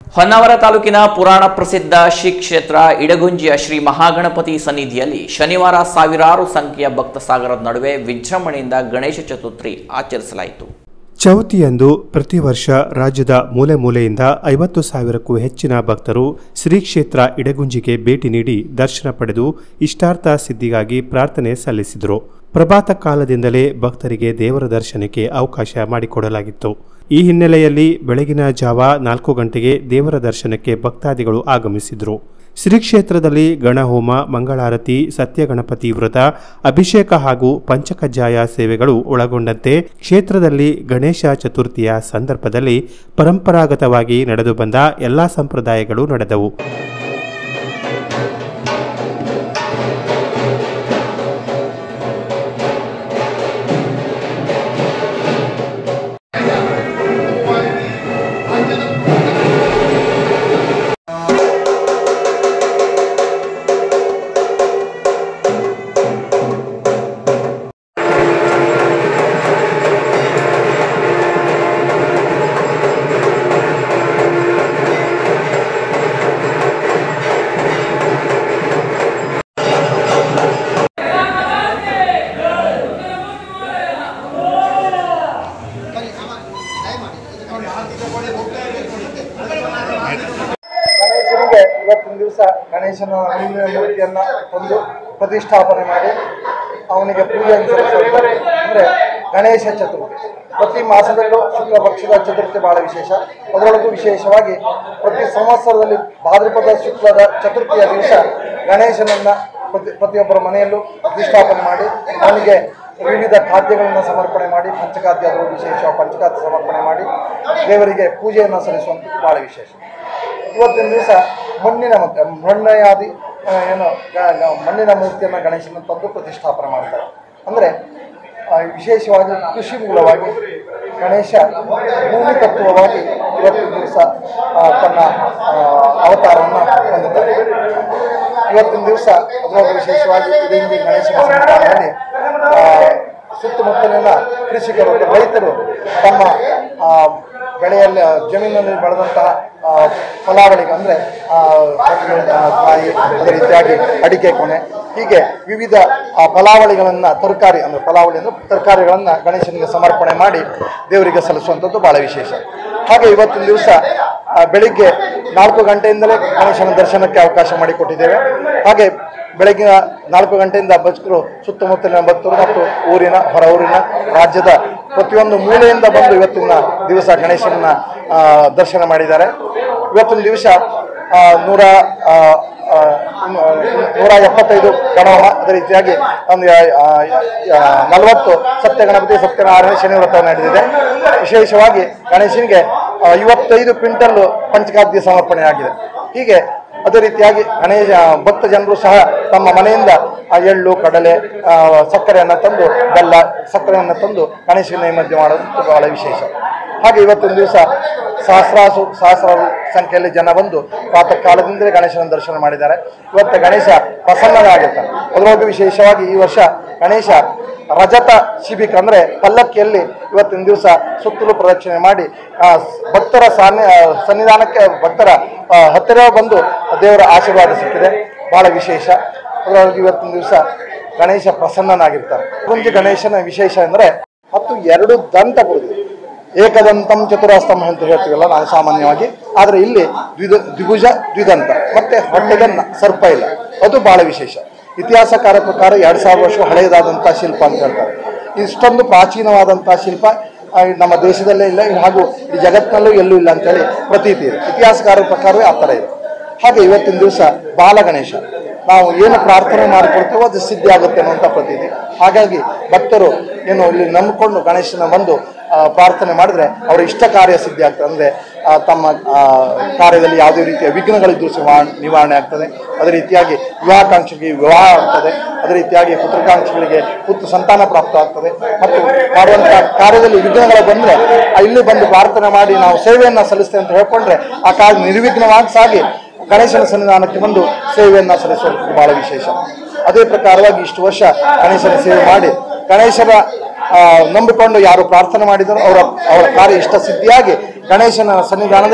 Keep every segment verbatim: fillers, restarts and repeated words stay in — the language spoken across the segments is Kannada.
ಹೊನ್ನಾವರ ತಾಲೂಕಿನ ಪುರಾಣ ಪ್ರಸಿದ್ಧ ಶ್ರೀ ಕ್ಷೇತ್ರ ಇಡಗುಂಜಿಯ ಶ್ರೀ ಮಹಾಗಣಪತಿ ಸನ್ನಿಧಿಯಲ್ಲಿ ಶನಿವಾರ ಸಾವಿರಾರು ಸಂಖ್ಯೆಯ ಭಕ್ತ ಸಾಗರದ ನಡುವೆ ವಿಜೃಂಭಣೆಯಿಂದ ಗಣೇಶ ಚತುರ್ಥಿ ಆಚರಿಸಲಾಯಿತು. ಚೌತಿಯಂದು ಪ್ರತಿ ವರ್ಷ ರಾಜ್ಯದ ಮೂಲೆ ಮೂಲೆಯಿಂದ ಐವತ್ತು ಸಾವಿರಕ್ಕೂ ಹೆಚ್ಚಿನ ಭಕ್ತರು ಶ್ರೀ ಕ್ಷೇತ್ರ ಇಡಗುಂಜಿಗೆ ಭೇಟಿ ನೀಡಿ ದರ್ಶನ ಪಡೆದು ಇಷ್ಟಾರ್ಥ ಸಿದ್ಧಿಗಾಗಿ ಪ್ರಾರ್ಥನೆ ಸಲ್ಲಿಸಿದರು. ಪ್ರಭಾತ ಕಾಲದಿಂದಲೇ ಭಕ್ತರಿಗೆ ದೇವರ ದರ್ಶನಕ್ಕೆ ಅವಕಾಶ ಮಾಡಿಕೊಡಲಾಗಿತ್ತು. ಈ ಹಿನ್ನೆಲೆಯಲ್ಲಿ ಬೆಳಗಿನ ಜಾವ ನಾಲ್ಕು ಗಂಟೆಗೆ ದೇವರ ದರ್ಶನಕ್ಕೆ ಭಕ್ತಾದಿಗಳು ಆಗಮಿಸಿದರು. ಶ್ರೀ ಕ್ಷೇತ್ರದಲ್ಲಿ ಗಣಹೋಮ, ಮಂಗಳಾರತಿ, ಸತ್ಯಗಣಪತಿ ವ್ರತ, ಅಭಿಷೇಕ ಹಾಗೂ ಪಂಚಕಜ್ಜಾಯ ಸೇವೆಗಳು ಒಳಗೊಂಡಂತೆ ಕ್ಷೇತ್ರದಲ್ಲಿ ಗಣೇಶ ಚತುರ್ಥಿಯ ಸಂದರ್ಭದಲ್ಲಿ ಪರಂಪರಾಗತವಾಗಿ ನಡೆದು ಬಂದ ಎಲ್ಲಾ ಸಂಪ್ರದಾಯಗಳು ನಡೆದವು. ಗಣೇಶನಿಗೆ ಇವತ್ತಿನ ದಿವಸ ಗಣೇಶನ ಹಣ್ಣಿನ ಮೂರ್ತಿಯನ್ನು ತಂದು ಪ್ರತಿಷ್ಠಾಪನೆ ಮಾಡಿ ಅವನಿಗೆ ಪೂಜೆಯನ್ನು ಸಲ್ಲಿಸುವಂಥದ್ದು ಅಂದರೆ ಗಣೇಶ ಚತುರ್ಥಿ. ಪ್ರತಿ ಮಾಸದಲ್ಲೂ ಶುಕ್ಲ ಪಕ್ಷದ ಚತುರ್ಥಿ ಬಹಳ ವಿಶೇಷ. ಅದರೊಳಗೂ ವಿಶೇಷವಾಗಿ ಪ್ರತಿ ಸಂವತ್ಸರದಲ್ಲಿ ಭಾದ್ರಪದ ಶುಕ್ಲದ ಚತುರ್ಥಿಯ ದಿವಸ ಗಣೇಶನನ್ನು ಪ್ರತಿ ಪ್ರತಿಯೊಬ್ಬರ ಮನೆಯಲ್ಲೂ ಪ್ರತಿಷ್ಠಾಪನೆ ಮಾಡಿ ಅವನಿಗೆ ವಿವಿಧ ಖಾದ್ಯಗಳನ್ನು ಸಮರ್ಪಣೆ ಮಾಡಿ ಪಂಚಖಾದ್ಯ ಅದರಲ್ಲೂ ವಿಶೇಷ ಪಂಚಖಾದ್ಯ ಸಮರ್ಪಣೆ ಮಾಡಿ ದೇವರಿಗೆ ಪೂಜೆಯನ್ನು ಸಲ್ಲಿಸುವಂಥದ್ದು ಭಾಳ ವಿಶೇಷ. ಇವತ್ತಿನ ದಿವಸ ಮಣ್ಣಿನ ಮತ್ತು ಮಣ್ಣಯಾದಿ ಏನು ಮಣ್ಣಿನ ಮೂರ್ತಿಯನ್ನು ಗಣೇಶನ ತಂದು ಪ್ರತಿಷ್ಠಾಪನೆ ಮಾಡ್ತಾರೆ. ಅಂದರೆ ವಿಶೇಷವಾಗಿ ಕೃಷಿ ಮೂಲವಾಗಿ ಗಣೇಶ ಭೂಮಿ ತತ್ವವಾಗಿ ಇವತ್ತಿನ ದಿವಸ ತನ್ನ ಅವತಾರವನ್ನು ಹೊಂದಿದ್ದಾರೆ. ಇವತ್ತಿನ ದಿವಸ ಅದರೊಳಗೆ ವಿಶೇಷವಾಗಿ ಇಡೀ ಗಣೇಶನ ಸನ್ನಿಧಾನದಲ್ಲಿ ಸುತ್ತಮುತ್ತಲಿನ ಕೃಷಿಕರು ರೈತರು ತಮ್ಮ ಬೆಳೆಯಲ್ಲಿ ಜಮೀನಲ್ಲಿ ಬೆಳೆದಂತಹ ಫಲಾವಳಿಗೆ ಅಂದರೆ ಕಾಯಿ, ಅದೇ ರೀತಿಯಾಗಿ ಅಡಿಕೆ ಕೊನೆ, ಹೀಗೆ ವಿವಿಧ ಫಲಾವಳಿಗಳನ್ನು ತರಕಾರಿ ಅಂದರೆ ಫಲಾವಳಿ ಅಂದರೆ ತರಕಾರಿಗಳನ್ನು ಗಣೇಶನಿಗೆ ಸಮರ್ಪಣೆ ಮಾಡಿ ದೇವರಿಗೆ ಸಲ್ಲಿಸುವಂಥದ್ದು ಭಾಳ ವಿಶೇಷ. ಹಾಗೆ ಇವತ್ತಿನ ದಿವಸ ಬೆಳಿಗ್ಗೆ ನಾಲ್ಕು ಗಂಟೆಯಿಂದಲೇ ಗಣೇಶನ ದರ್ಶನಕ್ಕೆ ಅವಕಾಶ ಮಾಡಿಕೊಟ್ಟಿದ್ದೇವೆ. ಹಾಗೆ ಬೆಳಗಿನ ನಾಲ್ಕು ಗಂಟೆಯಿಂದ ಭಕ್ತರು ಸುತ್ತಮುತ್ತಲಿನ ಭಕ್ತರು ಮತ್ತು ಊರಿನ ಹೊರ ಊರಿನ ರಾಜ್ಯದ ಪ್ರತಿಯೊಂದು ಮೂಲೆಯಿಂದ ಬಂದು ಇವತ್ತಿನ ದಿವಸ ಗಣೇಶನ ದರ್ಶನ ಮಾಡಿದ್ದಾರೆ. ಇವತ್ತಿನ ದಿವಸ ನೂರ ನೂರ ಎಪ್ಪತ್ತೈದು ಗಣಹೋಮ, ಅದೇ ರೀತಿಯಾಗಿ ಒಂದು ನಲವತ್ತು ಸತ್ಯ ಗಣಪತಿ ಸತ್ಯನಾರಾಯಣ ಶನಿ ವ್ರತ ನಡೆದಿದೆ. ವಿಶೇಷವಾಗಿ ಗಣೇಶನಿಗೆ ಐವತ್ತೈದು ಕ್ವಿಂಟಲ್ ಪಂಚಖಾದ್ಯ ಸಮರ್ಪಣೆ ಆಗಿದೆ. ಹೀಗೆ ಅದೇ ರೀತಿಯಾಗಿ ಗಣೇಶ ಭಕ್ತ ಜನರು ಸಹ ತಮ್ಮ ಮನೆಯಿಂದ ಎಳ್ಳು, ಕಡಲೆ, ಸಕ್ಕರೆಯನ್ನು ತಂದು ಬೆಲ್ಲ ಸಕ್ಕರೆಯನ್ನು ತಂದು ಗಣೇಶನ ನೈವೇದ್ಯ ಮಾಡೋದು ಬಹಳ ವಿಶೇಷ. ಹಾಗೆ ಇವತ್ತಿನ ದಿವಸ ಸಹಸ್ರಾಸು ಸಹಸ್ರಾರು ಸಂಖ್ಯೆಯಲ್ಲಿ ಜನ ಬಂದು ಪ್ರಾತಃ ಕಾಲದಿಂದಲೇ ಗಣೇಶನ ದರ್ಶನ ಮಾಡಿದ್ದಾರೆ. ಇವತ್ತು ಗಣೇಶ ಪ್ರಸನ್ನನಾಗಿರ್ತಾನೆ. ಅದರೊಳಗೆ ವಿಶೇಷವಾಗಿ ಈ ವರ್ಷ ಗಣೇಶ ರಜತ ಶಿಬಿಕ ಅಂದರೆ ಪಲ್ಲಕ್ಕಿಯಲ್ಲಿ ಇವತ್ತಿನ ದಿವಸ ಸುತ್ತಲೂ ಪ್ರದಕ್ಷಿಣೆ ಮಾಡಿ ಭಕ್ತರ ಸಾನ್ನಿ ಸನ್ನಿಧಾನಕ್ಕೆ ಭಕ್ತರ ಹತ್ತಿರ ಬಂದು ದೇವರ ಆಶೀರ್ವಾದ ಸಿಕ್ಕಿದೆ, ಬಹಳ ವಿಶೇಷ. ಅದರೊಳಗೆ ಇವತ್ತಿನ ದಿವಸ ಗಣೇಶ ಪ್ರಸನ್ನನಾಗಿರ್ತಾರೆ. ಕುಂಜ ಗಣೇಶನ ವಿಶೇಷ ಅಂದರೆ ಮತ್ತು ಎರಡು ದಂತ ಕೊಡುತ್ತೆ, ಏಕದಂತಂ ಚತುರಾಸ್ತಂ ಅಂತ ಹೇಳ್ತೀವಲ್ಲ ನಾವು ಸಾಮಾನ್ಯವಾಗಿ, ಆದರೆ ಇಲ್ಲಿ ದ್ವಿದ ದ್ವಿಭುಜ ದ್ವಿದಂತ ಮತ್ತೆ ಹೊಟ್ಟೆಗನ್ನ ಸರ್ಪ ಇಲ್ಲ, ಅದು ಬಹಳ ವಿಶೇಷ. ಇತಿಹಾಸಕಾರ ಪ್ರಕಾರ ಎರಡು ಸಾವಿರ ವರ್ಷ ಹಳೆಯದಾದಂಥ ಶಿಲ್ಪ ಅಂತ ಹೇಳ್ತಾರೆ. ಇಷ್ಟೊಂದು ಪ್ರಾಚೀನವಾದಂಥ ಶಿಲ್ಪ ನಮ್ಮ ದೇಶದಲ್ಲೇ ಇಲ್ಲ, ಹಾಗೂ ಈ ಜಗತ್ತಿನಲ್ಲೂ ಎಲ್ಲೂ ಇಲ್ಲ ಅಂತೇಳಿ ಪ್ರತೀತಿ ಇದೆ. ಇತಿಹಾಸಕಾರ ಪ್ರಕಾರವೇ ಆ ಥರ ಇದೆ. ಹಾಗೆ ಇವತ್ತಿನ ದಿವಸ ಬಾಲಗಣೇಶ ನಾವು ಏನು ಪ್ರಾರ್ಥನೆ ಮಾಡಿಕೊಡ್ತೇವೋ ಅದು ಸಿದ್ಧಿ ಆಗುತ್ತೆ ಅನ್ನುವಂಥ ಪ್ರತೀತಿ. ಹಾಗಾಗಿ ಭಕ್ತರು ಏನು ಇಲ್ಲಿ ನಂಬಿಕೊಂಡು ಗಣೇಶನ ಬಂದು ಪ್ರಾರ್ಥನೆ ಮಾಡಿದ್ರೆ ಅವರ ಇಷ್ಟ ಕಾರ್ಯ ಸಿದ್ಧಿ ಆಗ್ತದೆ. ಅಂದರೆ ತಮ್ಮ ಕಾರ್ಯದಲ್ಲಿ ಯಾವುದೇ ರೀತಿಯ ವಿಘ್ನಗಳಿದ್ದು ನಿವಾರಣೆ ಆಗ್ತದೆ. ಅದೇ ರೀತಿಯಾಗಿ ವಿವಾಹಾಕಾಂಕ್ಷೆಗೆ ವಿವಾಹ ಆಗ್ತದೆ. ಅದೇ ರೀತಿಯಾಗಿ ಪುತ್ರಕಾಂಕ್ಷೆಗಳಿಗೆ ಪುತ್ರ ಸಂತಾನ ಪ್ರಾಪ್ತ ಆಗ್ತದೆ. ಮತ್ತು ಮಾಡುವಂಥ ಕಾರ್ಯದಲ್ಲಿ ವಿಘ್ನಗಳು ಬಂದರೆ ಇಲ್ಲಿ ಬಂದು ಪ್ರಾರ್ಥನೆ ಮಾಡಿ ನಾವು ಸೇವೆಯನ್ನು ಸಲ್ಲಿಸ್ತೇವೆ ಅಂತ ಹೇಳ್ಕೊಂಡ್ರೆ ಆ ಕಾರ್ಯ ನಿರ್ವಿಘ್ನವಾಗಿ ಸಾಗಿ ಗಣೇಶನ ಸನ್ನಿಧಾನಕ್ಕೆ ಬಂದು ಸೇವೆಯನ್ನು ಸಲ್ಲಿಸುವಂಥದ್ದು ಬಹಳ ವಿಶೇಷ. ಅದೇ ಪ್ರಕಾರವಾಗಿ ಇಷ್ಟು ವರ್ಷ ಗಣೇಶನ ಸೇವೆ ಮಾಡಿ ಗಣೇಶನ ನಂಬಿಕೊಂಡು ಯಾರು ಪ್ರಾರ್ಥನೆ ಮಾಡಿದರೂ ಅವರ ಅವರ ಕಾರ್ಯ ಇಷ್ಟ ಸಿದ್ಧಿಯಾಗಿ ಗಣೇಶನ ಸನ್ನಿಧಾನದಲ್ಲಿ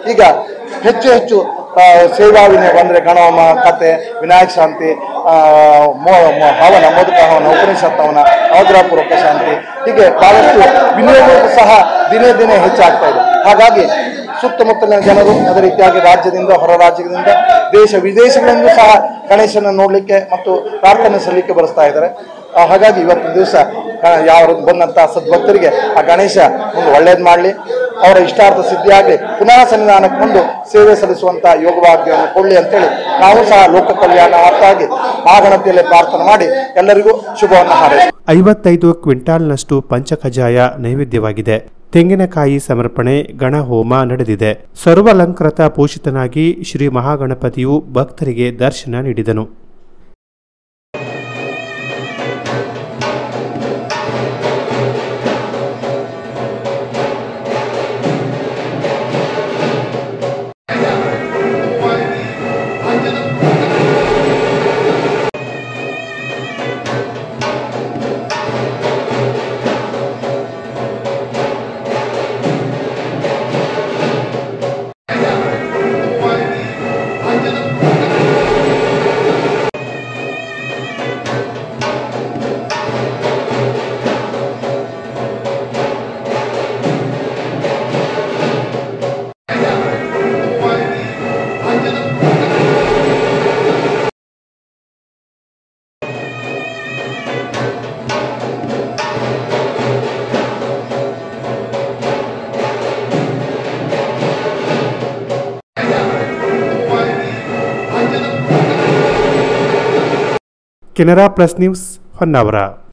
ಈಗ ಹೆಚ್ಚು ಹೆಚ್ಚು ಸೇವಾ ವಿನಯ ಅಂದರೆ ಗಣಹೋಮ ಕತೆ ವಿನಾಯಕ ಶಾಂತಿ ಹವನ ಮೋದಕ ಹವನ ಉಪನಿಷತ್ ಹವನ ನವಗ್ರಹಪೂರ್ವಕ ಶಾಂತಿ ಹೀಗೆ ಬಹಳಷ್ಟು ವಿನಿಯೋಗಕ್ಕೂ ಸಹ ದಿನೇ ದಿನೇ ಹೆಚ್ಚಾಗ್ತಾ ಇದೆ. ಹಾಗಾಗಿ ಸುತ್ತಮುತ್ತಲಿನ ಜನರು ಅದೇ ರೀತಿಯಾಗಿ ರಾಜ್ಯದಿಂದ ಹೊರ ರಾಜ್ಯದಿಂದ ದೇಶ ವಿದೇಶಗಳಿಂದ ಸಹ ಗಣೇಶನ ನೋಡಲಿಕ್ಕೆ ಮತ್ತು ಪ್ರಾರ್ಥನೆ ಸಲ್ಲಿಕೆ ಬರೆಸ್ತಾ ಇದ್ದಾರೆ. ಹಾಗಾಗಿ ಇವತ್ತಿನ ದಿವಸ ಯಾವ ಬಂದಂಥ ಸದ್ಭಕ್ತರಿಗೆ ಆ ಗಣೇಶ ಒಂದು ಒಳ್ಳೇದು ಮಾಡಲಿ, ಅವರ ಇಷ್ಟಾರ್ಥ ಸಿದ್ಧಿಯಾಗಲಿ, ಪುನಃ ಸನ್ನಿಧಾನಕ್ಕೆ ಬಂದು ಸೇವೆ ಸಲ್ಲಿಸುವಂಥ ಯೋಗಭಾಗ್ಯವನ್ನು ಕೊಡಲಿ ಅಂತೇಳಿ ನಾವು ಸಹ ಲೋಕ ಕಲ್ಯಾಣಾರ್ಥವಾಗಿ ಆ ಗಣತಿಯಲ್ಲಿ ಪ್ರಾರ್ಥನೆ ಮಾಡಿ ಎಲ್ಲರಿಗೂ ಶುಭವನ್ನು ಹಾರೈಸಿ. ಐವತ್ತೈದು ಕ್ವಿಂಟಾಲ್ನಷ್ಟು ಪಂಚಕಜಾಯ ನೈವೇದ್ಯವಾಗಿದೆ. ತೆಂಗಿನಕಾಯಿ ಸಮರ್ಪಣೆ, ಗಣಹೋಮ ನಡೆದಿದೆ. ಸರ್ವಾಲಂಕೃತ ಪೋಷಿತನಾಗಿ ಶ್ರೀ ಮಹಾಗಣಪತಿಯು ಭಕ್ತರಿಗೆ ದರ್ಶನ ನೀಡಿದನು. Canara plus news Honnavar.